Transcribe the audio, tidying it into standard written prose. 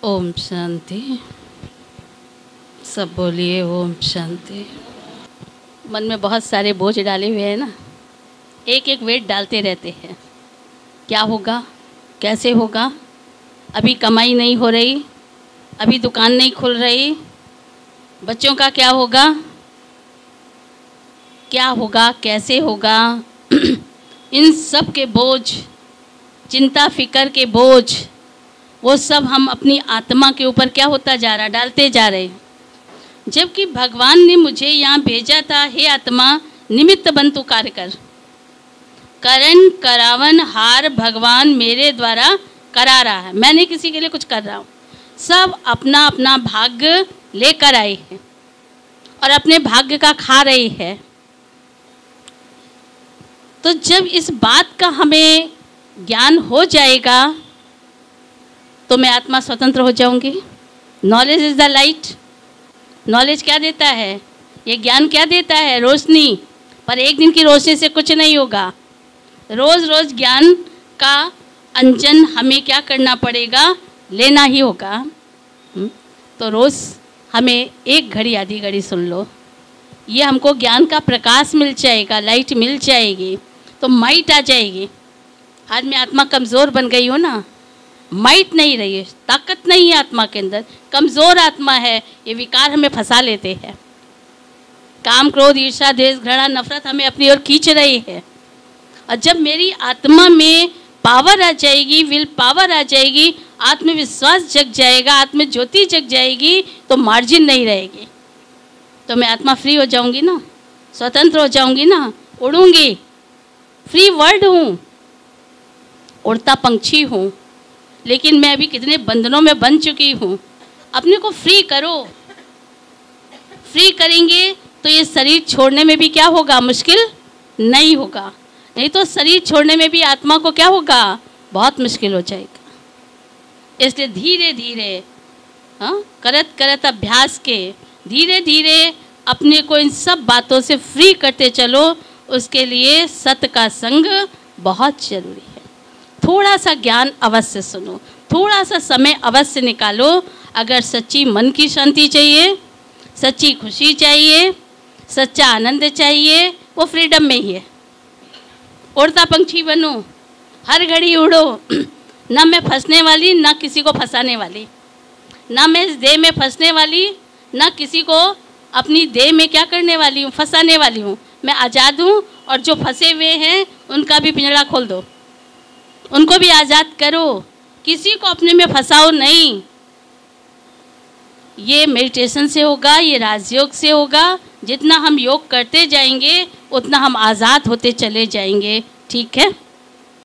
ओम शांति। सब बोलिए ओम शांति। मन में बहुत सारे बोझ डाले हुए हैं ना, एक एक वेट डालते रहते हैं। क्या होगा, कैसे होगा, अभी कमाई नहीं हो रही, अभी दुकान नहीं खुल रही, बच्चों का क्या होगा, क्या होगा, कैसे होगा। इन सब के बोझ, चिंता फिकर के बोझ, वो सब हम अपनी आत्मा के ऊपर क्या होता जा रहा, डालते जा रहे। जबकि भगवान ने मुझे यहाँ भेजा था, हे आत्मा निमित्त बंतु कार्य कर, करण करावन हार भगवान मेरे द्वारा करा रहा है। मैं नहीं किसी के लिए कुछ कर रहा हूँ, सब अपना अपना भाग्य लेकर आए हैं और अपने भाग्य का खा रहे हैं। तो जब इस बात का हमें ज्ञान हो जाएगा तो मैं आत्मा स्वतंत्र हो जाऊंगी। Knowledge is the light. Knowledge क्या देता है, ये ज्ञान क्या देता है, रोशनी। पर एक दिन की रोशनी से कुछ नहीं होगा। रोज़ रोज़ ज्ञान का अंजन हमें क्या करना पड़ेगा, लेना ही होगा। तो रोज़ हमें एक घड़ी आधी घड़ी सुन लो, ये हमको ज्ञान का प्रकाश मिल जाएगा, लाइट मिल जाएगी, तो माइट आ जाएगी। आज मैं आत्मा कमज़ोर बन गई हूँ ना, माइट नहीं रही है, ताकत नहीं है आत्मा के अंदर, कमज़ोर आत्मा है। ये विकार हमें फंसा लेते हैं। काम क्रोध ईर्ष्या द्वेष घृणा नफरत हमें अपनी ओर खींच रही है। और जब मेरी आत्मा में पावर आ जाएगी, विल पावर आ जाएगी, आत्मविश्वास जग जाएगा, आत्म ज्योति जग जाएगी, तो मार्जिन नहीं रहेगी। तो मैं आत्मा फ्री हो जाऊंगी ना, स्वतंत्र हो जाऊंगी ना, उड़ूंगी। फ्री वर्ड हूँ, उड़ता पंछी हूँ, लेकिन मैं अभी कितने बंधनों में बन चुकी हूँ। अपने को फ्री करो। फ्री करेंगे तो ये शरीर छोड़ने में भी क्या होगा, मुश्किल नहीं होगा। नहीं तो शरीर छोड़ने में भी आत्मा को क्या होगा, बहुत मुश्किल हो जाएगा। इसलिए धीरे धीरे करत करत अभ्यास के धीरे धीरे अपने को इन सब बातों से फ्री करते चलो। उसके लिए सत का संग बहुत जरूरी है। थोड़ा सा ज्ञान अवश्य सुनो, थोड़ा सा समय अवश्य निकालो। अगर सच्ची मन की शांति चाहिए, सच्ची खुशी चाहिए, सच्चा आनंद चाहिए, वो फ्रीडम में ही है। उड़ता पंछी बनो, हर घड़ी उड़ो। ना मैं फंसने वाली, ना किसी को फंसाने वाली, ना मैं इस देह में फंसने वाली, ना किसी को अपनी देह में क्या करने वाली हूँ, फंसाने वाली हूँ। मैं आज़ाद हूँ। और जो फंसे हुए हैं उनका भी पिंजड़ा खोल दो, उनको भी आज़ाद करो, किसी को अपने में फंसाओ नहीं। ये मेडिटेशन से होगा, ये राजयोग से होगा। जितना हम योग करते जाएंगे उतना हम आज़ाद होते चले जाएंगे। ठीक है।